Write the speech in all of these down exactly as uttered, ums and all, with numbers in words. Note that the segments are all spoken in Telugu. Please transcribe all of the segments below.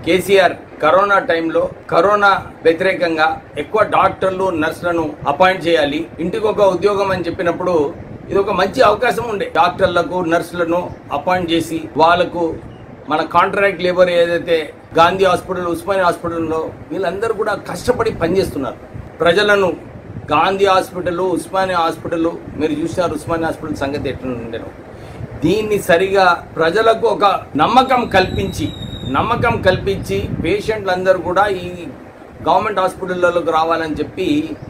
కేసీఆర్ కరోనా టైంలో కరోనా వ్యతిరేకంగా ఎక్కువ డాక్టర్లు నర్సులను అపాయింట్ చేయాలి, ఇంటికి ఒక ఉద్యోగం అని చెప్పినప్పుడు ఇది ఒక మంచి అవకాశం ఉండే. డాక్టర్లకు నర్సులను అపాయింట్ చేసి వాళ్ళకు మన కాంట్రాక్ట్ లేబర్ ఏదైతే గాంధీ హాస్పిటల్, ఉస్మానియా హాస్పిటల్లో వీళ్ళందరూ కూడా కష్టపడి పనిచేస్తున్నారు. ప్రజలను గాంధీ హాస్పిటల్, ఉస్మానియా హాస్పిటల్ మీరు చూసినారు, ఉస్మానియా హాస్పిటల్ సంగతి ఎట్లా ఉండేనో. దీన్ని సరిగా ప్రజలకు ఒక నమ్మకం కల్పించి నమ్మకం కల్పించి పేషెంట్లందరూ కూడా ఈ గవర్నమెంట్ హాస్పిటల్లోకి రావాలని చెప్పి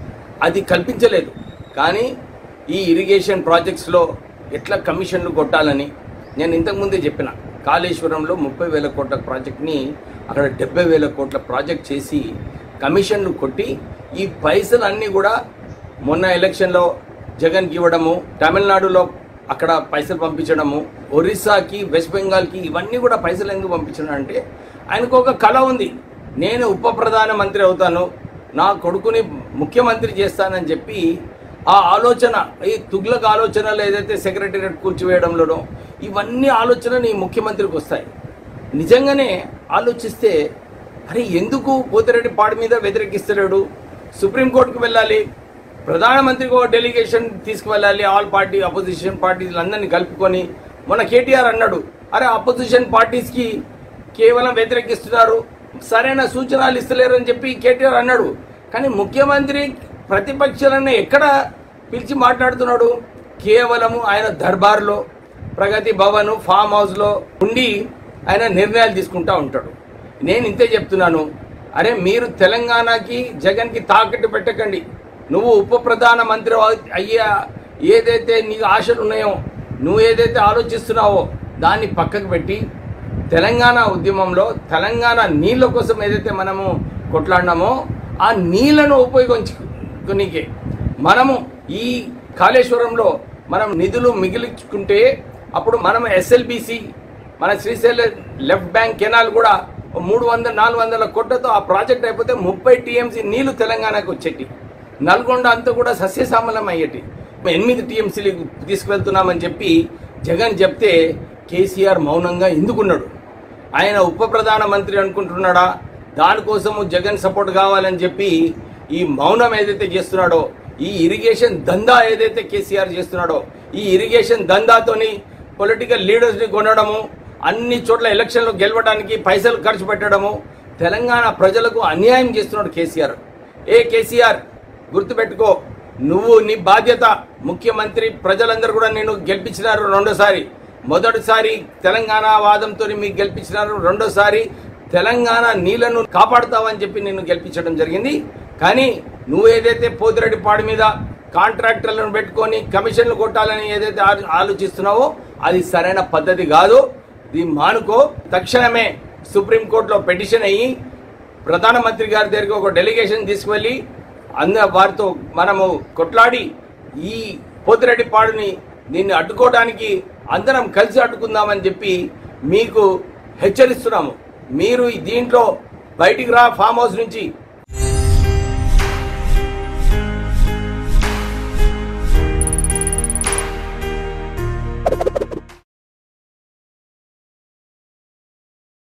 అది కల్పించలేదు. కానీ ఈ ఇరిగేషన్ ప్రాజెక్ట్స్లో ఎట్లా కమిషన్లు కొట్టాలని నేను ఇంతకుముందే చెప్పిన. కాళేశ్వరంలో ముప్పై వేల కోట్ల ప్రాజెక్ట్ని అక్కడ డెబ్బై వేల కోట్ల ప్రాజెక్ట్ చేసి కమిషన్లు కొట్టి ఈ పైసలు అన్నీ కూడా మొన్న ఎలక్షన్లో జగన్కి ఇవ్వడము, తమిళనాడులో అక్కడ పైసలు పంపించడము, ఒరిస్సాకి, వెస్ట్ బెంగాల్కి ఇవన్నీ కూడా పైసలు ఎందుకు పంపించడం అంటే ఆయనకు ఒక కళ ఉంది. నేను ఉప ప్రధానమంత్రి అవుతాను, నా కొడుకుని ముఖ్యమంత్రి చేస్తానని చెప్పి ఆ ఆలోచన, ఈ తుగ్లక్ ఆలోచనలు ఏదైతే సెక్రటేరియట్ కూల్చివేయడంలోనో ఇవన్నీ ఆలోచనలు ఈ ముఖ్యమంత్రికి వస్తాయి. నిజంగానే ఆలోచిస్తే అరే ఎందుకు పోతిరెడ్డి పాడు మీద వ్యతిరేకిస్తలేడు, సుప్రీంకోర్టుకు వెళ్ళాలి, ప్రధానమంత్రికి ఒక డెలిగేషన్ తీసుకువెళ్ళాలి, ఆల్ పార్టీ అపోజిషన్ పార్టీలందరినీ కలుపుకొని. మన కేటీఆర్ అన్నాడు, అరే అపోజిషన్ పార్టీస్కి కేవలం వ్యతిరేకిస్తున్నారు, సరైన సూచనలు ఇస్తలేరు అని చెప్పి కేటీఆర్ అన్నాడు. కానీ ముఖ్యమంత్రి ప్రతిపక్షాలను ఎక్కడ పిలిచి మాట్లాడుతున్నాడు? కేవలము ఆయన దర్బార్లో, ప్రగతి భవన్, ఫామ్ హౌస్లో ఉండి ఆయన నిర్ణయాలు తీసుకుంటూ ఉంటాడు. నేను ఇంతే చెప్తున్నాను, అరే మీరు తెలంగాణకి జగన్కి తాకట్టు పెట్టకండి. నువ్వు ఉప ప్రధానమంత్రి అయ్యా ఏదైతే నీకు ఆశలు ఉన్నాయో, నువ్వు ఏదైతే ఆలోచిస్తున్నావో దాన్ని పక్కకు పెట్టి తెలంగాణ ఉద్యమంలో తెలంగాణ నీళ్ళ కోసం ఏదైతే మనము కొట్లాడినామో ఆ నీళ్లను ఉపయోగించుకునికే మనము ఈ కాళేశ్వరంలో మనం నిధులు మిగిలించుకుంటే అప్పుడు మనం ఎస్ఎల్బిసి, మన శ్రీశైలం లెఫ్ట్ బ్యాంక్ కెనాల్ కూడా మూడు వందల నాలుగు వందల కోట్లతో ఆ ప్రాజెక్ట్ అయిపోతే ముప్పై టీఎంసీ నీళ్లు తెలంగాణకు వచ్చేటి, నల్గొండ అంతా కూడా సస్యశ్యామలం అయ్యేటి. ఎనిమిది టీఎంసీలు తీసుకువెళ్తున్నామని చెప్పి జగన్ చెప్తే కేసీఆర్ మౌనంగా ఎందుకున్నాడు? ఆయన ఉప ప్రధానమంత్రి అనుకుంటున్నాడా? దానికోసము జగన్ సపోర్ట్ కావాలని చెప్పి ఈ మౌనం ఏదైతే చేస్తున్నాడో, ఈ ఇరిగేషన్ దందా ఏదైతే కేసీఆర్ చేస్తున్నాడో, ఈ ఇరిగేషన్ దందాతోని పొలిటికల్ లీడర్స్ని కొనడము, అన్ని చోట్ల ఎలక్షన్లు గెలవడానికి పైసలు ఖర్చు పెట్టడము, తెలంగాణ ప్రజలకు అన్యాయం చేస్తున్నాడు కేసీఆర్. ఏ కేసీఆర్ గుర్తుపెట్టుకో, నువ్వు నీ బాధ్యత ముఖ్యమంత్రి, ప్రజలందరూ కూడా నేను గెలిపించినారు రెండోసారి. మొదటిసారి తెలంగాణ వాదంతో మీకు గెలిపించినారు, రెండోసారి తెలంగాణ నీళ్లను కాపాడుతావని చెప్పి నేను గెలిపించడం జరిగింది. కానీ నువ్వు ఏదైతే పోతిరెడ్డి పాడు మీద కాంట్రాక్టర్లను పెట్టుకొని కమిషన్లు కొట్టాలని ఏదైతే ఆలోచిస్తున్నావో అది సరైన పద్ధతి కాదు. దీన్ని మానుకో. తక్షణమే సుప్రీంకోర్టులో పిటిషన్ అయ్యి ప్రధానమంత్రి గారి దగ్గరికి ఒక డెలిగేషన్ తీసుకువెళ్ళి అంద వారితో మనము కొట్లాడి ఈ పోతిరెడ్డి పాడుని దీన్ని అడ్డుకోవడానికి అందరం కలిసి అడ్డుకుందామని చెప్పి మీకు హెచ్చరిస్తున్నాము. మీరు దీంట్లో బయటికి రా, ఫామ్ హౌస్ నుంచి